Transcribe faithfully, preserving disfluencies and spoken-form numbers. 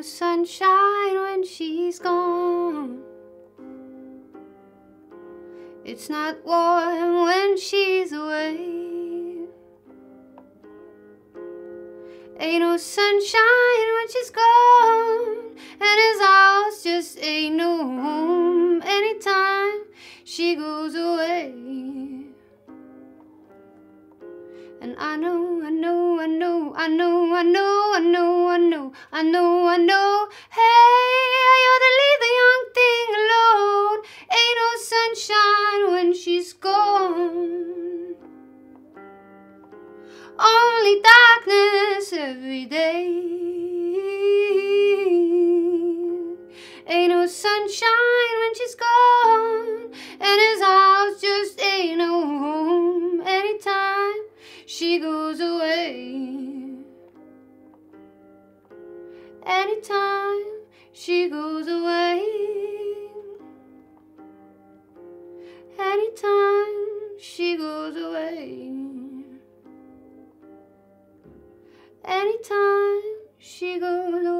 sunshine when she's gone. It's not warm when she's away. Ain't no sunshine when she's gone, and his house just ain't no home anytime she goes away. And I know, I know, I know, I know, I know, I know, I know, I know, I know. Hey, I ought to leave the young thing alone. Ain't no sunshine when she's gone. Only darkness every day. Ain't no sunshine when she's gone, and his house just ain't no home anytime she goes away. Anytime she goes away. Anytime she goes away. Anytime she goes away.